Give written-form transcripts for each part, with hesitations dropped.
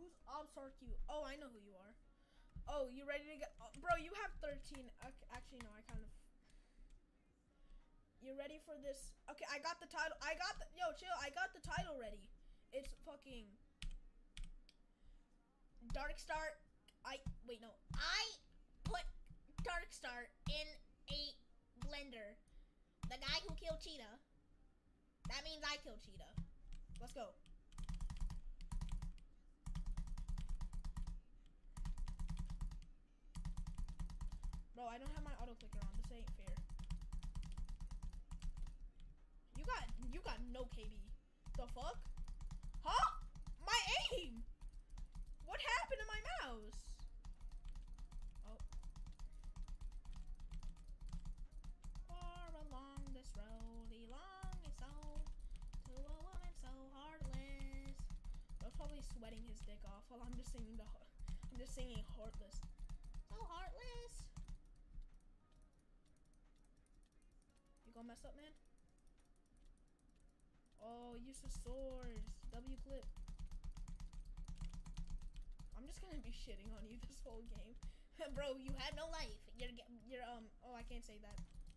Who's Obsarq? Oh, I know who you are. Oh, you ready to get... bro, you have 13. Okay, actually, no, I kind of... You ready for this? Okay, I got the title. Yo, chill. I got the title ready. It's fucking... DARKSTAR. Wait, no. I put DARKSTAR in a blender. The guy who killed Cheetah. That means I killed Cheetah. Let's go. Bro, I don't have my auto clicker on. This ain't fair. You got no KB. The fuck? Huh? My aim! What happened to my mouse? Oh. Far along this road, belonging so to a woman so heartless. Bro's probably sweating his dick off while I'm just singing heartless. So heartless. You gonna mess up, man? Oh, use the swords. W clip. I'm just gonna be shitting on you this whole game. Bro, you had no life. Oh, I can't say that.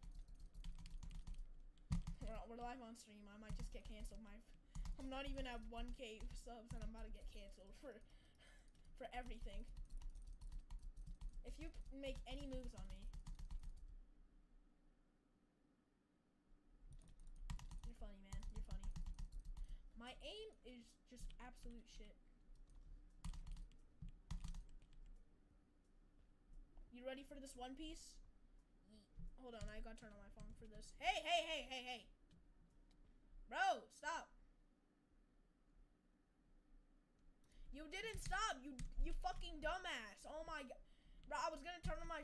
We're live on stream. I might just get canceled. I'm not even at 1K subs and I'm about to get canceled for everything. If you make any moves on me. You're funny, man. You're funny. My aim is just absolute shit. You ready for this one piece? Hold on, I gotta turn on my phone for this. Hey! Bro, stop. You didn't stop, you fucking dumbass. Oh my god. Bro, I was gonna turn on my